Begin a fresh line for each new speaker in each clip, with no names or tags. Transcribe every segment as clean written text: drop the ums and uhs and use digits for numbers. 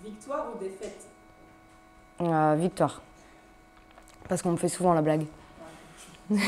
Victoire ou défaite?
Victoire. Parce qu'on me fait souvent la blague. Ouais.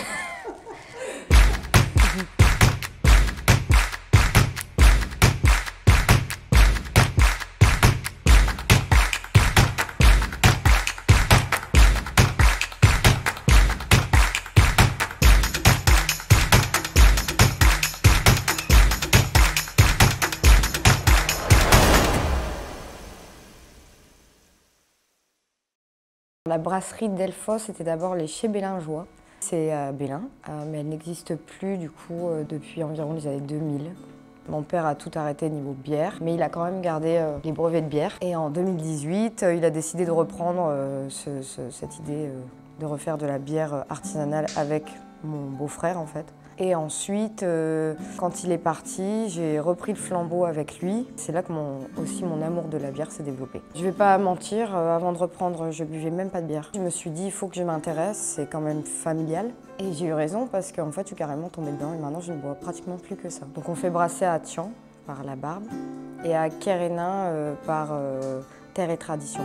La brasserie Delphos était d'abord les Chez Bélingeois. C'est à Bélin, mais elle n'existe plus du coup depuis environ les années 2000. Mon père a tout arrêté niveau bière, mais il a quand même gardé les brevets de bière. Et en 2018, il a décidé de reprendre cette idée de refaire de la bière artisanale avec mon beau-frère en fait. Et ensuite, quand il est parti, j'ai repris le flambeau avec lui. C'est là que aussi mon amour de la bière s'est développé. Je vais pas mentir, avant de reprendre, je buvais même pas de bière. Je me suis dit, il faut que je m'intéresse, c'est quand même familial. Et j'ai eu raison parce qu'en fait, je suis carrément tombée dedans et maintenant, je ne bois pratiquement plus que ça. Donc on fait brasser à Thian par La Barbe et à Kérénin par Terre et Tradition.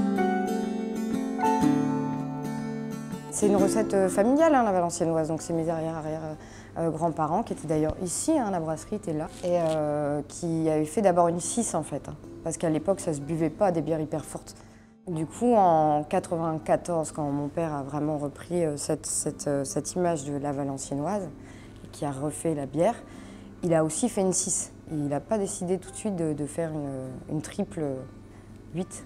C'est une recette familiale, hein, la valenciennoise, donc c'est mes arrière-grands-parents qui étaient d'ailleurs ici, hein, la brasserie était là, et qui avaient fait d'abord une 6 en fait, hein, parce qu'à l'époque ça se buvait pas des bières hyper fortes. Du coup en 94, quand mon père a vraiment repris cette image de la valenciennoise, qui a refait la bière, il a aussi fait une 6. Il n'a pas décidé tout de suite de faire une triple 8.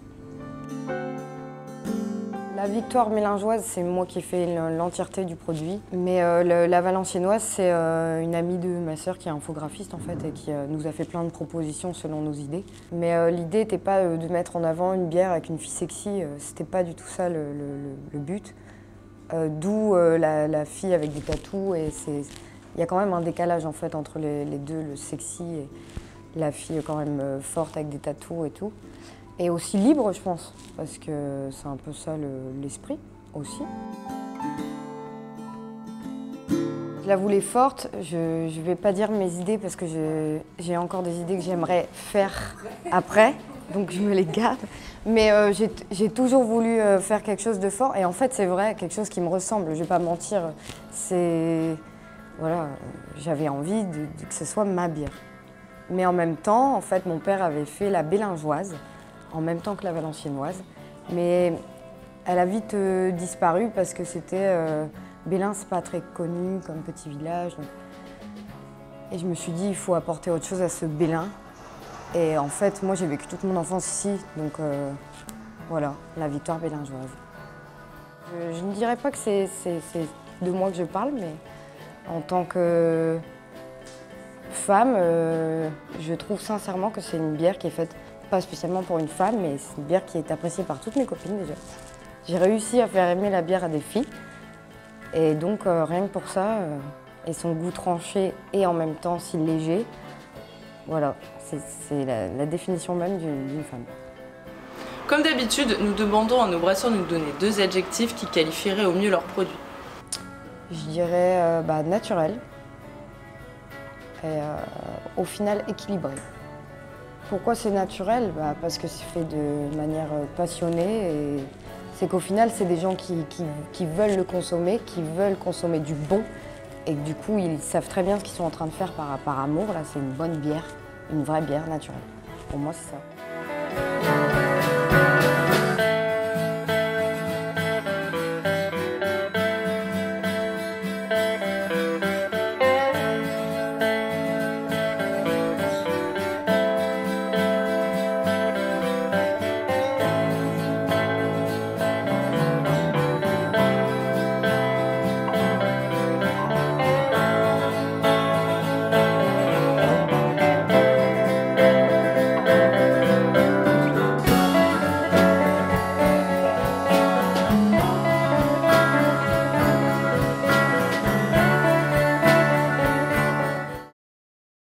La victoire mélingeoise, c'est moi qui ai fait l'entièreté du produit. Mais la valenciennoise, c'est une amie de ma sœur qui est infographiste en fait et qui nous a fait plein de propositions selon nos idées. Mais l'idée n'était pas de mettre en avant une bière avec une fille sexy, c'était pas du tout ça le but. D'où la fille avec des tatous et il y a quand même un décalage en fait entre les deux, le sexy et la fille quand même forte avec des tatous et tout. Et aussi libre, je pense, parce que c'est un peu ça l'esprit aussi. Je la voulais forte, je ne vais pas dire mes idées parce que j'ai encore des idées que j'aimerais faire après, donc je me les garde. Mais j'ai toujours voulu faire quelque chose de fort et en fait c'est vrai, quelque chose qui me ressemble, je ne vais pas mentir. Voilà, j'avais envie que ce soit ma bière. Mais en même temps, en fait, mon père avait fait la bélingeoise, en même temps que la valenciennoise, mais elle a vite disparu parce que c'était Bélin, c'est pas très connu comme petit village. Donc. Et je me suis dit, il faut apporter autre chose à ce Bélin. Et en fait, moi, j'ai vécu toute mon enfance ici, donc voilà, la victoire bélingeoise. Je ne dirais pas que c'est de moi que je parle, mais en tant que femme, je trouve sincèrement que c'est une bière qui est faite pas spécialement pour une femme, mais c'est une bière qui est appréciée par toutes mes copines déjà. J'ai réussi à faire aimer la bière à des filles, et donc rien que pour ça, et son goût tranché et en même temps si léger, voilà, c'est la définition même d'une femme.
Comme d'habitude, nous demandons à nos brasseurs de nous donner 2 adjectifs qui qualifieraient au mieux leur produit.
Je dirais naturel et au final équilibré. Pourquoi c'est naturel? Parce que c'est fait de manière passionnée et c'est qu'au final, c'est des gens qui veulent le consommer, qui veulent consommer du bon et que du coup, ils savent très bien ce qu'ils sont en train de faire par amour. Là, c'est une bonne bière, une vraie bière naturelle. Pour moi, c'est ça.